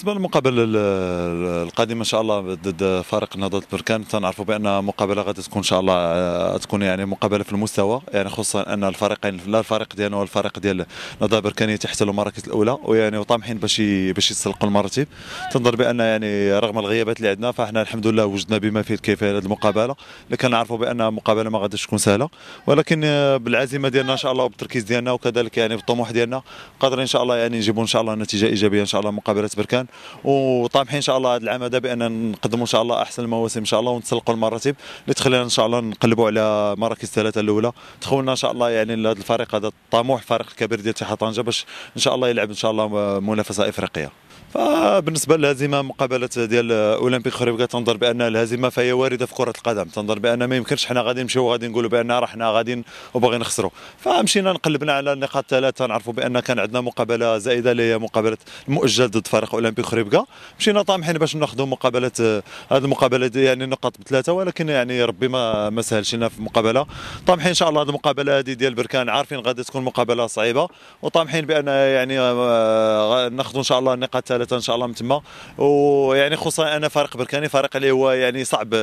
بالنسبه للمقابله القادمه ان شاء الله ضد فريق نهضه بركان، تنعرفوا بان مقابله غادي تكون ان شاء الله تكون يعني مقابله في المستوى، يعني خصوصا ان الفريقين لا الفريق ديالنا ولا الفريق ديال نهضه بركان يتحتلوا المراكز الاولى، ويعني وطامحين باش يتسلقوا المراتب. تنظر بان يعني رغم الغيابات اللي عندنا فاحنا الحمد لله وجدنا بما فيه الكفايه هذه المقابله، اللي كنعرفوا بان مقابله ما غاديش تكون سهله، ولكن بالعزيمه ديالنا ان شاء الله وبالتركيز ديالنا وكذلك يعني بالطموح ديالنا قادرين ان شاء الله يعني نجيبوا ان شاء الله نتيجه ايجابيه ان شاء الله مقابله بركان، وطامحين ان شاء الله هذا العام هذا بان نقدموا ان شاء الله احسن المواسم ان شاء الله ونتسلقوا المراتب اللي تخلينا ان شاء الله نقلبوا على مراكز ثلاثه الاولى، تخولنا ان شاء الله يعني لهذا الفريق هذا الطموح الفريق الكبير ديال اتحاد طنجه باش ان شاء الله يلعب ان شاء الله منافسه افريقيه. فبالنسبه للهزيمه مقابله ديال اولمبيك خريبكا تنظر بان الهزيمه فهي وارده في كره القدم، تنظر بان ما يمكنش حنا غادي نمشيو وغادي نقولوا بان راه حنا غاديين وباغيين نخسروا، فمشينا نقلبنا على النقاط الثلاثه، نعرفوا بان كان عندنا مقابله زائده اللي هي مقابله المؤجل ضد فريق اولمبيك خريبكا، مشينا طامحين باش ناخذوا مقابله هذه المقابله يعني النقاط بثلاثه، ولكن يعني ربي ما سهلش لنا في المقابله، طامحين ان شاء الله هذه المقابله هذه ديال بركان عارفين غادي تكون مقابله صعيبه، وطامحين بان يعني ناخذوا ان شاء الله النقاط الثلاثه ان شاء الله من تما، ويعني خصوصا انا فريق بركاني فريق اللي هو يعني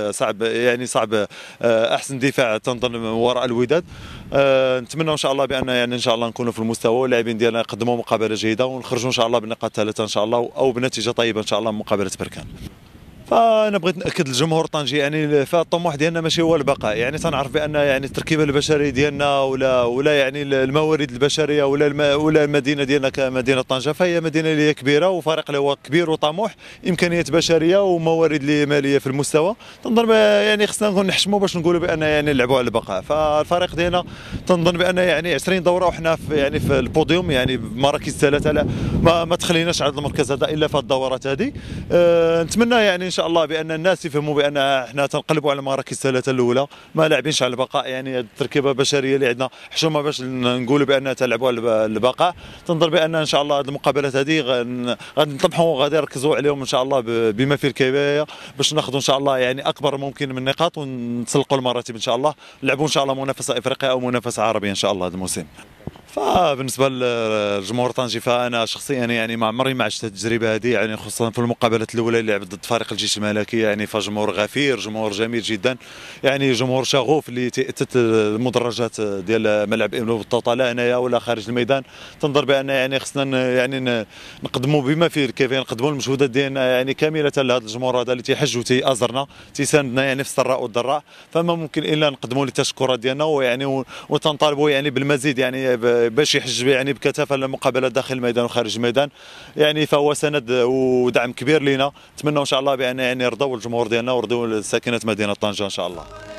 صعب احسن دفاع تنظن وراء الوداد، نتمنى ان شاء الله بان يعني ان شاء الله نكونوا في المستوى واللاعبين ديالنا يقدموا مقابله جيده ونخرجوا ان شاء الله بالنقاط الثلاثه ان شاء الله او بنتيجه طيبه ان شاء الله من مقابله بركان. فانا بغيت ناكد للجمهور الطنجي يعني فالطموح ديالنا ماشي هو البقاء، يعني تنعرف بان يعني التركيبه البشريه ديالنا ولا يعني الموارد البشريه ولا المدينه ديالنا كمدينه طنجه فهي مدينه اللي هي كبيره وفريق اللي هو كبير وطموح، امكانيات بشريه وموارد اللي ماليه في المستوى، تنظن يعني خصنا نحشموا باش نقولوا بان يعني نلعبوا على البقاء، فالفريق ديالنا تنظن بان يعني 20 دوره وحنا في يعني في البوديوم يعني بمراكز ثلاثه، لا ما تخليناش على المركز هذا الا في الدورات هذه، نتمنى يعني ان شاء الله بان الناس يفهموا بان احنا تنقلبوا على المراكز الثلاثه الاولى، ما لاعبينش على البقاء، يعني التركيبه البشريه اللي عندنا حشومه باش نقولوا بان تلعبوا على البقاء، تنظر بان ان شاء الله هذه المقابلات هذه غادي نطمحوا وغادي نركزوا عليهم ان شاء الله بما فيه الكفايه باش ناخذوا ان شاء الله يعني اكبر ممكن من النقاط ونتسلقوا المراتب ان شاء الله، نلعبوا ان شاء الله منافسه افريقيه او منافسه عربيه ان شاء الله هذا الموسم. فبالنسبه للجمهور الطنجي فانا شخصيا يعني ما عمري ما عشت التجربه هذه، يعني خصوصا في المقابلات الاولى اللي لعبت ضد فريق الجيش الملكي، يعني فجمهور غفير جمهور جميل جدا، يعني جمهور شغوف اللي تاتت المدرجات ديال ملعب ابن بطوطه لا هنايا ولا خارج الميدان، تنظر بان يعني خصنا يعني نقدموا بما فيه الكفايه نقدموا المجهودات ديالنا يعني كامله لهذا الجمهور هذا اللي تيحج وتيأزرنا تيساندنا يعني في السراء والضراء، فما ممكن الا نقدموا له التشكرات ديالنا ويعني وتنطالبوا يعني بالمزيد يعني باش يحج يعني بكثافه المقابلات داخل الميدان وخارج الميدان، يعني فهو سند ودعم كبير لنا، نتمنى ان شاء الله بان يعني يرضوا الجمهور ديالنا ويرضوا ساكنه مدينه طنجه ان شاء الله.